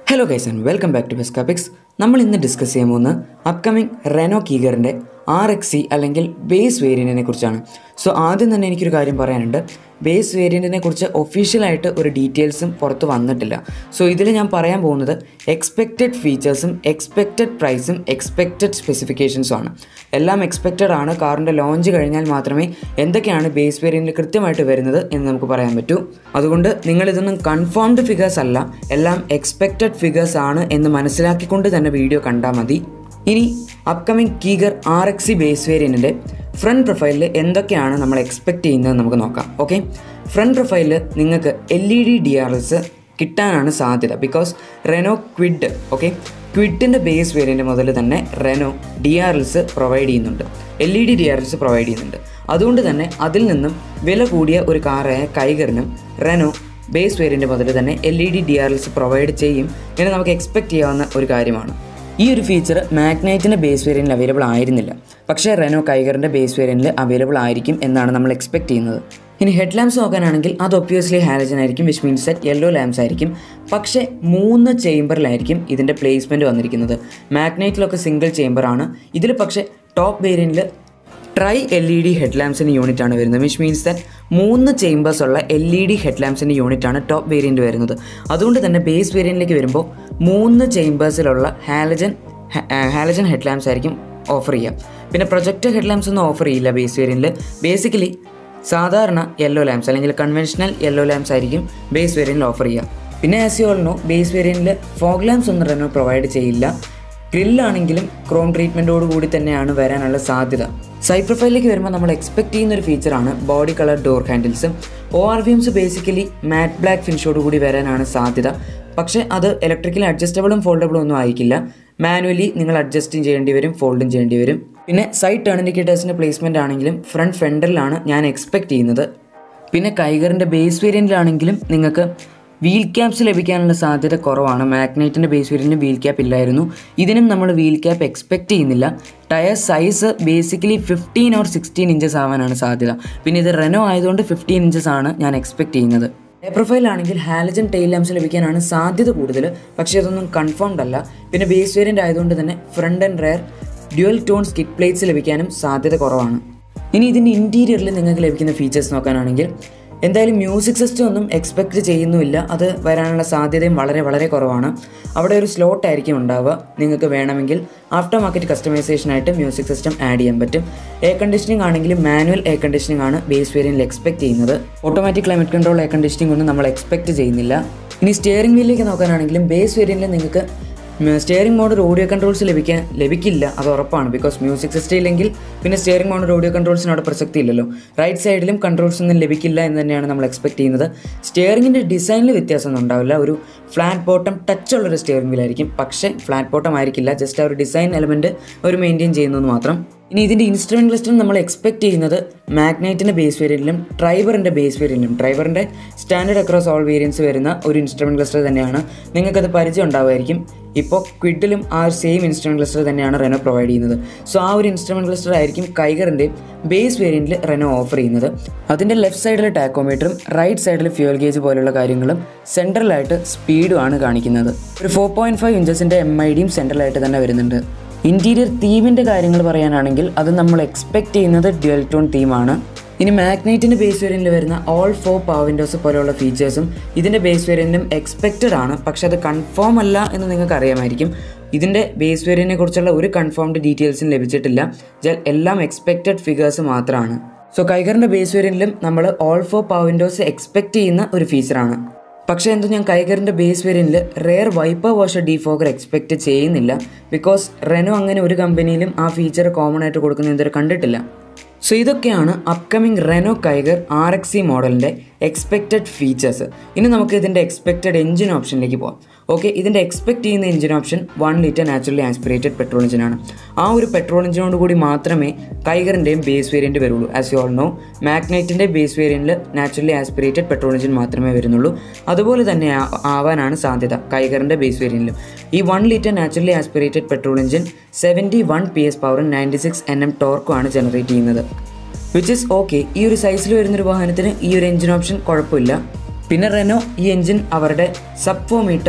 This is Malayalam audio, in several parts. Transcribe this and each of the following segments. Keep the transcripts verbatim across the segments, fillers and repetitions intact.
Hello guys and welcome back to Base Topics. നമ്മൾ ഇന്ന് ഡിസ്കസ് ചെയ്യാൻ പോകുന്ന അപ്കമിങ് റെനോ കീഗറിൻ്റെ ആർ എക്സ് ഇ അല്ലെങ്കിൽ ബേസ് വേരിയൻറ്റിനെ കുറിച്ചാണ്. സോ ആദ്യം തന്നെ എനിക്കൊരു കാര്യം പറയാനുണ്ട്. ബേസ് വേരിയൻറ്റിനെ കുറിച്ച് ഒഫീഷ്യലായിട്ട് ഒരു ഡീറ്റെയിൽസും പുറത്ത് വന്നിട്ടില്ല. സോ ഇതിൽ ഞാൻ പറയാൻ പോകുന്നത് എക്സ്പെക്റ്റഡ് ഫീച്ചേഴ്സും എക്സ്പെക്റ്റഡ് പ്രൈസും എക്സ്പെക്റ്റഡ് സ്പെസിഫിക്കേഷൻസും ആണ്. എല്ലാം എക്സ്പെക്റ്റഡ് ആണ്. കാറിൻ്റെ ലോഞ്ച് കഴിഞ്ഞാൽ മാത്രമേ എന്തൊക്കെയാണ് ബേസ് വേരിയൻറ്റിൽ കൃത്യമായിട്ട് വരുന്നത് എന്ന് നമുക്ക് പറയാൻ പറ്റൂ. അതുകൊണ്ട് നിങ്ങളിതൊന്നും കൺഫേംഡ് ഫിഗേഴ്സ് അല്ല, എല്ലാം എക്സ്പെക്റ്റഡ് ഫിഗേഴ്സ് ആണ് എന്ന് മനസ്സിലാക്കിക്കൊണ്ട് തന്നെ വീഡിയോ കണ്ടാൽ മതി. ഇനി upcoming Kiger R X E base വേരിയൻറ്റിൻ്റെ ഫ്രണ്ട് പ്രൊഫൈലിൽ എന്തൊക്കെയാണ് നമ്മൾ എക്സ്പെക്റ്റ് ചെയ്യുന്നത് നമുക്ക് നോക്കാം. ഓക്കെ, ഫ്രണ്ട് പ്രൊഫൈലിൽ നിങ്ങൾക്ക് L E D D R Ls കിട്ടാനാണ് സാധ്യത. ബിക്കോസ് റെനോ ക്വിഡ് ഓക്കെ ക്വിഡിൻ്റെ ബേസ് വേരിയൻറ്റ് മുതൽ തന്നെ Renault D R Ls provide ചെയ്യുന്നുണ്ട്, L E D D R Ls provide ചെയ്യുന്നുണ്ട്. അതുകൊണ്ട് തന്നെ അതിൽ നിന്നും വില കൂടിയ ഒരു കാറായ കൈഗറിനും റെനോ ബേസ് വേരിയൻറ്റ് മുതൽ തന്നെ L E D D R Ls provide ചെയ്യും എന്ന് നമുക്ക് എക്സ്പെക്റ്റ് ചെയ്യാവുന്ന ഒരു കാര്യമാണ്. ഈ ഒരു ഫീച്ചർ മാഗ്നൈറ്റിൻ്റെ ബേസ് വേരിയൻറ്റിൽ അവൈലബിൾ ആയിരുന്നില്ല, പക്ഷേ റെനോ കൈഗറിൻ്റെ ബേസ് വേരിയൻറ്റിൽ അവൈലബിൾ ആയിരിക്കും എന്നാണ് നമ്മൾ എക്സ്പെക്റ്റ് ചെയ്യുന്നത്. ഇനി ഹെഡ് ലാംപ്സ് നോക്കാനാണെങ്കിൽ അത് ഒബ്വിയസ്ലി ഹാലജൻ ആയിരിക്കും, which means set yellow lamps ആയിരിക്കും. പക്ഷേ മൂന്ന് ചേംബറിലായിരിക്കും ഇതിൻ്റെ പ്ലേസ്മെൻറ്റ് വന്നിരിക്കുന്നത്. മാഗ്നൈറ്റിലൊക്കെ സിംഗിൾ ചേംബറാണ്, ഇതിൽ പക്ഷേ ടോപ്പ് വേരിയൻറ്റിൽ tri L E D head ലാംപ്സിൻ്റെ യൂണിറ്റ് ആണ് വരുന്നത്. വിച്ച് മീൻസ് ദാറ്റ് മൂന്ന് ചേംബേഴ്സ് ഉള്ള എൽ ഇ ഡി ഹെഡ് ലാംപ്സിൻ്റെ യൂണിറ്റ് ആണ് ടോപ്പ് വേരിയൻറ്റ് വരുന്നത്. അതുകൊണ്ട് തന്നെ ബേസ് വേരിയൻറ്റിലേക്ക് വരുമ്പോൾ മൂന്ന് ചേംബേഴ്സിലുള്ള ഹാലജൻ ഹാലജൻ ഹെഡ് ലാംപ്സ് ആയിരിക്കും ഓഫർ ചെയ്യുക. പിന്നെ പ്രൊജക്ടർ ഹെഡ് ലാംപ്സ് ഒന്നും ഓഫർ ചെയ്യില്ല ബേസ് വേരിയൻറ്റിൽ. ബേസിക്കലി സാധാരണ യെല്ലോ ലാംപ്സ് അല്ലെങ്കിൽ കൺവെൻഷണൽ യെല്ലോ ലാംപ്സ് ആയിരിക്കും ബേസ് വേരിയൻറ്റിൽ ഓഫർ ചെയ്യുക. പിന്നെ as you all no base വേരിയൻറ്റിൽ ഫോഗ് ലാംപ്സ് ഒന്നും റെനോ പ്രൊവൈഡ് ചെയ്യില്ല. ഗ്രില്ലാണെങ്കിലും ക്രോം ട്രീറ്റ്മെൻറ്റോട് കൂടി തന്നെയാണ് വരാനുള്ള സാധ്യത. സൈഡ് പ്രൊഫൈലിലേക്ക് വരുമ്പോൾ നമ്മൾ എക്സ്പെക്ട് ചെയ്യുന്ന ഒരു ഫീച്ചറാണ് body colour door handles. O R V Ms basically matte black ഫിനിഷോട് കൂടി വരാനാണ് സാധ്യത. പക്ഷേ അത് ഇലക്ട്രിക്കലി അഡ്ജസ്റ്റബിളും ഫോൾഡബിളും ഒന്നും ആയിരിക്കില്ല. മാനുവലി നിങ്ങൾ അഡ്ജസ്റ്റും ചെയ്യേണ്ടി വരും, ഫോൾഡും ചെയ്യേണ്ടി വരും. പിന്നെ സൈഡ് ടേൺ ഇൻഡിക്കേറ്റേഴ്സിൻ്റെ പ്ലേസ്മെൻ്റ് ആണെങ്കിലും ഫ്രണ്ട് ഫെൻഡറിലാണ് ഞാൻ എക്സ്പെക്ട് ചെയ്യുന്നത്. പിന്നെ കൈഗറിൻ്റെ ബേസ് വേരിയൻറ്റിലാണെങ്കിലും നിങ്ങൾക്ക് വീൽ ക്യാപ്സ് ലഭിക്കാനുള്ള സാധ്യത കുറവാണ്. മാഗ്നൈറ്റിൻ്റെ ബേസ് വേരിയൻറ്റിന് വീൽ ക്യാപ്പ് ഇല്ലായിരുന്നു, ഇതിനും നമ്മൾ വീൽ ക്യാപ്പ് എക്സ്പെക്റ്റ് ചെയ്യുന്നില്ല. Tyre size basically fifteen or sixteen inches ആവാനാണ് സാധ്യത. പിന്നെ ഇത് റെനോ ആയതുകൊണ്ട് ഫിഫ്റ്റീൻ ഇഞ്ചസ് ആണ് ഞാൻ എക്സ്പെക്റ്റ് ചെയ്യുന്നത്. എ പ്രൊഫൈലാണെങ്കിൽ ഹാലജൻ ടെയിൽ ലാംപ്സ് ലഭിക്കാനാണ് സാധ്യത കൂടുതൽ, പക്ഷേ അതൊന്നും കൺഫേംഡ് അല്ല. പിന്നെ ബേസ് വേരിയൻ്റ് ആയതുകൊണ്ട് തന്നെ front and rear dual tone skid plates ലഭിക്കാനും സാധ്യത കുറവാണ്. ഇനി ഇതിൻ്റെ ഇൻറ്റീരിയറിൽ നിങ്ങൾക്ക് ലഭിക്കുന്ന ഫീച്ചേഴ്സ് നോക്കാനാണെങ്കിൽ എന്തായാലും മ്യൂസിക് സിസ്റ്റം ഒന്നും എക്സ്പെക്റ്റ് ചെയ്യുന്നുമില്ല, അത് വരാനുള്ള സാധ്യതയും വളരെ വളരെ കുറവാണ്. അവിടെ ഒരു സ്ലോട്ട് ആയിരിക്കും ഉണ്ടാവുക. നിങ്ങൾക്ക് വേണമെങ്കിൽ ആഫ്റ്റർ മാർക്കറ്റ് കസ്റ്റമൈസേഷനായിട്ട് മ്യൂസിക് സിസ്റ്റം ആഡ് ചെയ്യാൻ പറ്റും. എയർ കണ്ടീഷനിങ് ആണെങ്കിൽ മാനുവൽ എയർ കണ്ടീഷനിങ് ആണ് ബേസ് വേരിയൻറ്റിൽ എക്സ്പെക്റ്റ് ചെയ്യുന്നത്. Automatic climate control air conditioning ഒന്നും നമ്മൾ എക്സ്പെക്റ്റ് ചെയ്യുന്നില്ല. ഇനി സ്റ്റിയറിംഗ് വീലിലേക്ക് നോക്കാനാണെങ്കിലും ബേസ് വേരിയൻറ്റിൽ നിങ്ങൾക്ക് സ്റ്റിയറിംഗ് മോഡ് ഓഡിയോ കൺട്രോൾസ് ലഭിക്കാൻ ലഭിക്കില്ല, അത് ഉറപ്പാണ്. ബിക്കോസ് മ്യൂസിക് സിസ്റ്റം ഇല്ലെങ്കിൽ പിന്നെ സ്റ്റിയറിംഗ് മോഡ് ഓഡിയോ കൺട്രോൾസിന് അവിടെ പ്രസക്തി ഇല്ലല്ലോ. റൈറ്റ് സൈഡിലും കൺട്രോൾസ് ഒന്നും ലഭിക്കില്ല എന്ന് തന്നെയാണ് നമ്മൾ എക്സ്പെക്ട് ചെയ്യുന്നത്. സ്റ്റിയറിംഗിൻ്റെ ഡിസൈനിൽ വ്യത്യാസമൊന്നും ഉണ്ടാവില്ല. ഒരു ഫ്ലാറ്റ് ബോട്ടം ടച്ച് ഉള്ളൊരു സ്റ്റിയറിംഗ് വീലായിരിക്കും, പക്ഷേ ഫ്ലാറ്റ് ബോട്ടം ആയിരിക്കില്ല. ജസ്റ്റ് ആ ഒരു ഡിസൈൻ എലമെൻറ്റ് ഒരു മെയിൻറ്റെയിൻ ചെയ്യുന്നത് മാത്രം. ഇനി ഇതിൻ്റെ ഇൻസ്ട്രുമെൻറ്റ് ലിസ്റ്റും നമ്മൾ എക്സ്പെക്ട് ചെയ്യുന്നത് മാഗ്നൈറ്റിൻ്റെ ബേസ് വേരിയൻറ്റിലും ഡ്രൈവറിൻ്റെ ബേസ് വേരിയൻറ്റിലും ഡ്രൈവറിൻ്റെ സ്റ്റാൻഡേർഡ് അക്രോസ് ഓൾ വേരിയൻസ് വരുന്ന ഒരു ഇൻസ്ട്രുമെൻറ്റ് ലിസ്റ്റർ തന്നെയാണ്. നിങ്ങൾക്കത് പരിചയം ഉണ്ടാവുമായിരിക്കും. ഇപ്പോൾ ക്വിഡിലും ആ ഒരു സെയിം ഇൻസ്ട്രുമെൻറ്റ് ലിസ്റ്റർ തന്നെയാണ് റെനോ പ്രൊവൈഡ് ചെയ്യുന്നത്. സോ ആ ഒരു ഇൻസ്ട്രുമെൻറ്റ് ലിസ്റ്റർ ആയിരിക്കും കൈഗറിൻ്റെ ബേസ് വേരിയൻറ്റിൽ റെനോ ഓഫർ ചെയ്യുന്നത്. അതിൻ്റെ ലെഫ്റ്റ് സൈഡിൽ ടാക്കോമീറ്ററും റൈറ്റ് സൈഡിൽ ഫ്യൂൽ ഗേജ് പോലുള്ള കാര്യങ്ങളും സെൻട്രലായിട്ട് സ്പീഡുമാണ് കാണിക്കുന്നത്. ഒരു ഫോർ പോയിൻറ്റ് ഫൈവ് ഇഞ്ചസിൻ്റെ എം ഐ ഡിയും സെൻട്രലായിട്ട് തന്നെ വരുന്നുണ്ട്. ഇൻറ്റീരിയർ തീമിൻ്റെ കാര്യങ്ങൾ പറയാനാണെങ്കിൽ അത് നമ്മൾ എക്സ്പെക്റ്റ് ചെയ്യുന്നത് ഡ്യുവൽ ടോൺ തീമാണ്. ഇനി മാഗ്നൈറ്റിൻ്റെ ബേസ് വേരിയൻറ്റിൽ വരുന്ന ഓൾ ഫോർ പവർ വിൻഡോസ് പോലെയുള്ള ഫീച്ചേഴ്സും ഇതിൻ്റെ ബേസ് വേരിയൻറ്റും എക്സ്പെക്റ്റഡ് ആണ്, പക്ഷെ അത് കൺഫേം അല്ല എന്ന് നിങ്ങൾക്ക് അറിയാമായിരിക്കും. ഇതിൻ്റെ ബേസ് വേരിയൻറ്റിനെ കുറിച്ചുള്ള ഒരു കൺഫേംഡ് ഡീറ്റെയിൽസും ലഭിച്ചിട്ടില്ല, എല്ലാം എക്സ്പെക്റ്റഡ് ഫിഗേഴ്സ് മാത്രമാണ്. സോ കൈഗറിൻ്റെ ബേസ് വേരിയൻറ്റിലും നമ്മൾ all four power windows expect ചെയ്യുന്ന ഒരു ഫീച്ചറാണ്. പക്ഷേ എന്തോ ഞാൻ കൈഗറിൻ്റെ ബേസ് വേരിയൻറ്റിൽ rear wiper washer defogger expect ചെയ്യുന്നില്ല. ബിക്കോസ് റെനോ അങ്ങനെ ഒരു കമ്പനിയിലും ആ ഫീച്ചർ കോമൺ ആയിട്ട് കൊടുക്കുന്ന ഇതുവരെ കണ്ടിട്ടില്ല. സോ ഇതൊക്കെയാണ് upcoming Renault Kiger R X E മോഡലിൻ്റെ എക്സ്പെക്റ്റഡ് ഫീച്ചേഴ്സ്. ഇനി നമുക്ക് ഇതിൻ്റെ എക്സ്പെക്റ്റഡ് എഞ്ചിൻ ഓപ്ഷനിലേക്ക് പോകാം. ഓക്കെ, ഇതിൻ്റെ എക്സ്പെക്റ്റ് ചെയ്യുന്ന engine option one litre naturally aspirated petrol എഞ്ചിനാണ്. ആ ഒരു പെട്രോൾ എഞ്ചിനോട് കൂടി മാത്രമേ കൈഗറിൻ്റെയും ബേസ് വേരിയൻറ്റ് വരുള്ളൂ. ആസ് യു ഓൾ നോ മാഗ്നൈറ്റിൻ്റെ ബേസ് വേരിയൻറ്റിൽ നാച്ചുറലി ആസ്പിറേറ്റഡ് പെട്രോൾ എഞ്ചിൻ മാത്രമേ വരുന്നുള്ളൂ. അതുപോലെ തന്നെ ആവാനാണ് സാധ്യത കൈഗറിൻ്റെ ബേസ് വേരിയൻറ്റിലും. ഈ one litre naturally aspirated petrol engine seventy one P S പവറും നയൻറ്റി സിക്സ് എൻ എം ടോർക്കുമാണ് ജനറേറ്റ് ചെയ്യുന്നത്, വിച്ച് ഇസ് ഓക്കെ. ഈ ഒരു സൈസിൽ വരുന്നൊരു വാഹനത്തിന് ഈ ഒരു എഞ്ചിൻ ഓപ്ഷൻ കുഴപ്പമില്ല. പിന്നെ റെനോ ഈ എഞ്ചിൻ അവരുടെ sub four metre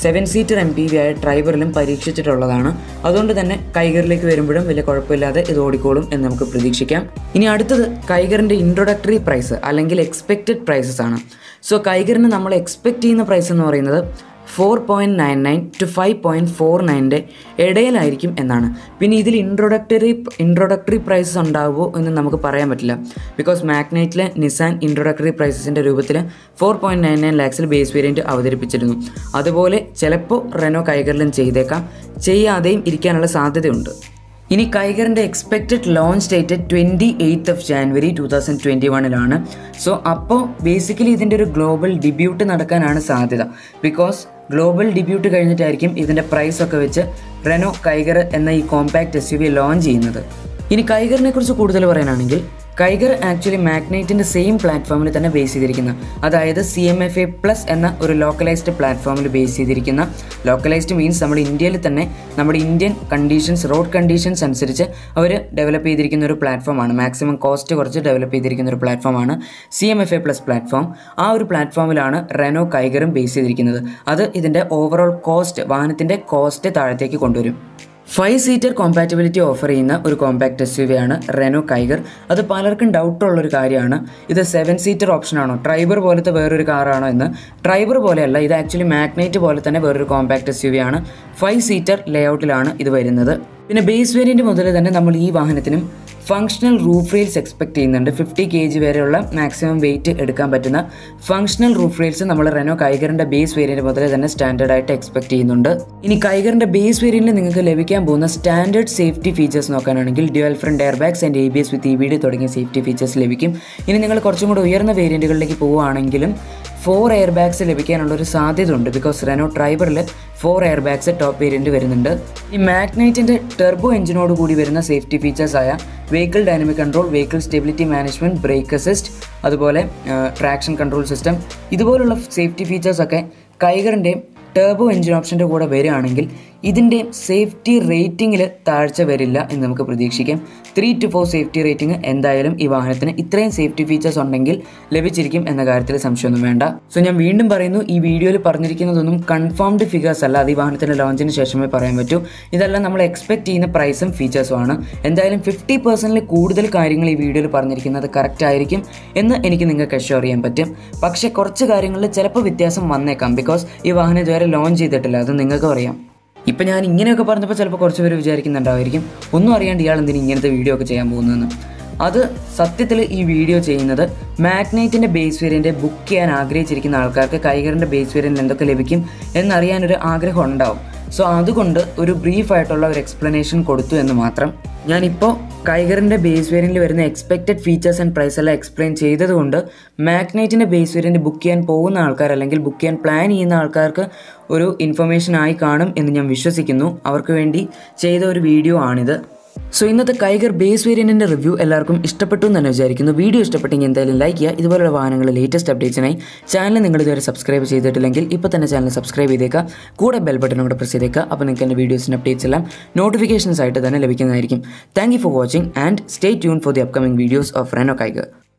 seven seater M P V ആയ ട്രൈബറിലും പരീക്ഷിച്ചിട്ടുള്ളതാണ്. അതുകൊണ്ട് തന്നെ കൈഗറിലേക്ക് വരുമ്പോഴും വലിയ കുഴപ്പമില്ലാതെ ഇത് ഓടിക്കോളും എന്ന് നമുക്ക് പ്രതീക്ഷിക്കാം. ഇനി അടുത്തത് കൈഗറിൻ്റെ ഇൻട്രൊഡക്ടറി പ്രൈസ് അല്ലെങ്കിൽ എക്സ്പെക്റ്റഡ് പ്രൈസസ് ആണ്. സോ കൈഗറിന് നമ്മൾ എക്സ്പെക്റ്റ് ചെയ്യുന്ന പ്രൈസ് എന്ന് പറയുന്നത് four point nine nine to five point four നയൻ്റെ ഇടയിലായിരിക്കും എന്നാണ്. പിന്നെ ഇതിൽ ഇൻട്രൊഡക്ടറി ഇൻട്രൊഡക്ടറി പ്രൈസസ് ഉണ്ടാവുമോ എന്ന് നമുക്ക് പറയാൻ പറ്റില്ല. ബിക്കോസ് മാഗ്നൈറ്റിലെ നിസാൻ ഇൻട്രൊഡക്ടറി പ്രൈസസിൻ്റെ രൂപത്തിൽ ഫോർ പോയിൻറ്റ് നയൻ നയൻ ലാക്സിൽ ബേസ് വേരിയൻറ്റ് അവതരിപ്പിച്ചിരുന്നു. അതുപോലെ ചിലപ്പോൾ റെനോ കൈഗറിലും ചെയ്തേക്കാം, ചെയ്യാതെയും ഇരിക്കാനുള്ള സാധ്യതയുണ്ട്. ഇനി കൈഗറിൻ്റെ expected launch date twenty eighth of January two thousand twenty വണ്ണിലാണ്. സോ അപ്പോൾ ബേസിക്കലി ഇതിൻ്റെ ഒരു ഗ്ലോബൽ ഡിബ്യൂട്ട് നടക്കാനാണ് സാധ്യത. ബിക്കോസ് ഗ്ലോബൽ ഡിബ്യൂട്ട് കഴിഞ്ഞിട്ടായിരിക്കും ഇതിൻ്റെ പ്രൈസൊക്കെ വെച്ച് റെനോ കൈഗർ എന്ന ഈ compact S U V launch ചെയ്യുന്നത്. ഇനി കൈഗറിനെ കുറിച്ച് കൂടുതൽ പറയാനാണെങ്കിൽ കൈഗർ ആക്ച്വലി മാഗ്നൈറ്റിൻ്റെ സെയിം പ്ലാറ്റ്ഫോമിൽ തന്നെ ബേസ് ചെയ്തിരിക്കുന്ന, അതായത് C M F A plus എന്ന ഒരു ലോക്കലൈസ്ഡ് പ്ലാറ്റ്ഫോമിൽ ബേസ് ചെയ്തിരിക്കുന്ന, ലോക്കലൈസ്ഡ് മീൻസ് നമ്മുടെ ഇന്ത്യയിൽ തന്നെ നമ്മുടെ ഇന്ത്യൻ കണ്ടീഷൻസ് റോഡ് കണ്ടീഷൻസ് അനുസരിച്ച് അവർ ഡെവലപ്പ് ചെയ്തിരിക്കുന്ന ഒരു പ്ലാറ്റ്ഫോമാണ്. മാക്സിമം കോസ്റ്റ് കുറച്ച് ഡെവലപ്പ് ചെയ്തിരിക്കുന്ന ഒരു പ്ലാറ്റ്ഫോമാണ് C M F A plus platform. ആ ഒരു പ്ലാറ്റ്ഫോമിലാണ് റെനോ കൈഗറും ബേസ് ചെയ്തിരിക്കുന്നത്. അത് ഇതിൻ്റെ ഓവറോൾ കോസ്റ്റ്, വാഹനത്തിൻ്റെ കോസ്റ്റ് താഴത്തേക്ക് കൊണ്ടുവരും. ഫൈവ് സീറ്റർ കോമ്പാറ്റബിലിറ്റി ഓഫർ ചെയ്യുന്ന ഒരു കോമ്പാക്ട് എസ് യു വി ആണ് റെനോ കൈഗർ. അത് പലർക്കും ഡൗട്ടുള്ളൊരു കാര്യമാണ്, ഇത് സെവൻ സീറ്റർ ഓപ്ഷനാണോ, ട്രൈബർ പോലത്തെ വേറൊരു കാറാണോ എന്ന്. ട്രൈബർ പോലെയല്ല, ഇത് ആക്ച്വലി മാഗ്നൈറ്റ് പോലെ തന്നെ വേറൊരു കോമ്പാക്ട് എസ് യു വി ആണ്. ഫൈവ് സീറ്റർ ലേഔട്ടിലാണ് ഇത് വരുന്നത്. പിന്നെ ബേസ് വേരിയൻറ്റ് മുതൽ തന്നെ നമ്മൾ ഈ വാഹനത്തിനും ഫങ്ഷണൽ റൂഫ് റെയിൽസ് എക്സ്പെക്ട് ചെയ്യുന്നുണ്ട്. ഫിഫ്റ്റി കെ ജി വരെയുള്ള മാക്സിമം വെയിറ്റ് എടുക്കാൻ പറ്റുന്ന ഫങ്ഷണൽ റൂഫ് റെയിൽസ് നമ്മൾ റെനോ കൈഗറിൻ്റെ ബേസ് വേരിയൻറ്റ് മുതൽ തന്നെ സ്റ്റാൻഡേർഡ് ആയിട്ട് എക്സ്പെക്ട് ചെയ്യുന്നുണ്ട്. ഇനി കൈഗറിൻ്റെ ബേസ് വേരിയൻറ്റിൽ നിങ്ങൾക്ക് ലഭിക്കാൻ പോകുന്ന സ്റ്റാൻഡേർഡ് സേഫ്റ്റി ഫീച്ചേഴ്സ് നോക്കാനാണെങ്കിൽ dual front air bags and A B S with E B D തുടങ്ങിയ സേഫ്റ്റി ഫീച്ചേഴ്സ് ലഭിക്കും. ഇനി നിങ്ങൾ കുറച്ചും കൂടെ ഉയർന്ന വേരിയൻറ്റുകളിലേക്ക് പോവുകയാണെങ്കിലും ഫോർ എയർ ബാഗ്സ് ലഭിക്കാനുള്ളൊരു സാധ്യത ഉണ്ട്. ബിക്കോസ് റെനോ ട്രൈബറിൽ four air bags top variant വരുന്നുണ്ട്. ഈ മാഗ്നൈറ്റിൻ്റെ ടെർബോ എഞ്ചിനോട് കൂടി വരുന്ന സേഫ്റ്റി ഫീച്ചേഴ്സായ vehicle dynamic control, vehicle stability management, brake assist, അതുപോലെ ട്രാക്ഷൻ കൺട്രോൾ സിസ്റ്റം, ഇതുപോലുള്ള സേഫ്റ്റി ഫീച്ചേഴ്സൊക്കെ കൈഗറിൻ്റെയും ടർബോ എഞ്ചിൻ ഓപ്ഷൻ്റെ കൂടെ വരികയാണെങ്കിൽ ഇതിൻ്റെ സേഫ്റ്റി റേറ്റിങ്ങിൽ താഴ്ച വരില്ല എന്ന് നമുക്ക് പ്രതീക്ഷിക്കാം. Three to four safety rating എന്തായാലും ഈ വാഹനത്തിന് ഇത്രയും സേഫ്റ്റി ഫീച്ചേഴ്സ് ഉണ്ടെങ്കിൽ ലഭിച്ചിരിക്കും എന്ന കാര്യത്തിൽ സംശയമൊന്നും വേണ്ട. സോ ഞാൻ വീണ്ടും പറയുന്നു, ഈ വീഡിയോയിൽ പറഞ്ഞിരിക്കുന്നതൊന്നും കൺഫേംഡ് ഫിഗേഴ്സ് അല്ല, അത് ഈ വാഹനത്തിൻ്റെ ലോഞ്ചിന് ശേഷമേ പറയാൻ പറ്റൂ. ഇതെല്ലാം നമ്മൾ എക്സ്പെക്ട് ചെയ്യുന്ന പ്രൈസും ഫീച്ചേഴ്സും ആണ്. എന്തായാലും ഫിഫ്റ്റി പെർസെൻറ്റിൽ കൂടുതൽ കാര്യങ്ങൾ ഈ വീഡിയോയിൽ പറഞ്ഞിരിക്കുന്നത് കറക്റ്റ് ആയിരിക്കും എന്ന് എനിക്ക് നിങ്ങൾക്ക് അഷ്യൂർ ചെയ്യാൻ പറ്റും. പക്ഷേ കുറച്ച് കാര്യങ്ങളിൽ ചിലപ്പോൾ വ്യത്യാസം വന്നേക്കാം. ബിക്കോസ് ഈ വാഹനം ഇതുവരെ ലോഞ്ച് ചെയ്തിട്ടില്ല, അത് നിങ്ങൾക്കും അറിയാം. ഇപ്പം ഞാൻ ഇങ്ങനെയൊക്കെ പറഞ്ഞപ്പോൾ ചിലപ്പോൾ കുറച്ച് പേര് വിചാരിക്കുന്നുണ്ടായിരിക്കും, ഒന്നും അറിയാണ്ട് ഇയാൾ എന്തിനും ഇങ്ങനത്തെ വീഡിയോ ഒക്കെ ചെയ്യാൻ പോകുന്നതെന്ന്. അത് സത്യത്തിൽ ഈ വീഡിയോ ചെയ്യുന്നത് മാഗ്നൈറ്റിൻ്റെ ബേസ് വേരിയൻറ്റ് ബുക്ക് ചെയ്യാൻ ആഗ്രഹിച്ചിരിക്കുന്ന ആൾക്കാർക്ക് കൈഗറിൻ്റെ ബേസ് വേരിയൻറ്റ് എന്തൊക്കെ ലഭിക്കും എന്നറിയാനൊരു ആഗ്രഹം ഉണ്ടാവും. സോ അതുകൊണ്ട് ഒരു ബ്രീഫായിട്ടുള്ള ഒരു എക്സ്പ്ലനേഷൻ കൊടുത്തു എന്ന് മാത്രം. ഞാനിപ്പോൾ കൈഗറിൻ്റെ ബേസ് വേരിയൻറ്റിൽ വരുന്ന എക്സ്പെക്റ്റഡ് ഫീച്ചേഴ്സ് ആൻഡ് പ്രൈസ് എല്ലാം എക്സ്പ്ലെയിൻ ചെയ്തതുകൊണ്ട് മാഗ്നൈറ്റിൻ്റെ ബേസ് വേരിയൻറ്റ് ബുക്ക് ചെയ്യാൻ പോകുന്ന ആൾക്കാർ അല്ലെങ്കിൽ ബുക്ക് ചെയ്യാൻ പ്ലാൻ ചെയ്യുന്ന ആൾക്കാർക്ക് ഒരു ഇൻഫർമേഷൻ ആയി കാണും എന്ന് ഞാൻ വിശ്വസിക്കുന്നു. അവർക്ക് വേണ്ടി ചെയ്ത ഒരു വീഡിയോ ആണിത്. സോ ഇന്നത്തെ കൈഗർ ബേസ് വേരിയൻറ്റിൻ്റെ റിവ്യൂ എല്ലാവർക്കും ഇഷ്ടപ്പെട്ടു എന്ന് തന്നെ വിചാരിക്കുന്നു. വീഡിയോ ഇഷ്ടപ്പെട്ടെങ്കിൽ എന്തായാലും ലൈക്ക് ചെയ്യുക. ഇതുപോലുള്ള വാഹനങ്ങളുടെ ലേറ്റസ്റ്റ് അപ്ഡേറ്റ്സിനായി ചാനൽ നിങ്ങൾ ഇതുവരെ സബ്സ്ക്രൈബ് ചെയ്തിട്ടില്ലെങ്കിൽ ഇപ്പോൾ തന്നെ ചാനൽ സബ്സ്ക്രൈബ് ചെയ്തേക്കുക. കൂടെ ബെൽ ബട്ടൺ കൂടെ പ്രസ് ചെയ്തേക്കുക. അപ്പോൾ നിങ്ങൾക്ക് എൻ്റെ വീഡിയോസിൻ്റെ അപ്ഡേറ്റ്സ് എല്ലാം നോട്ടിഫിക്കേഷൻസ് ആയിട്ട് തന്നെ ലഭിക്കുന്നതായിരിക്കും. Thank you for watching and stay tune for the upcoming videos of Renault Kiger.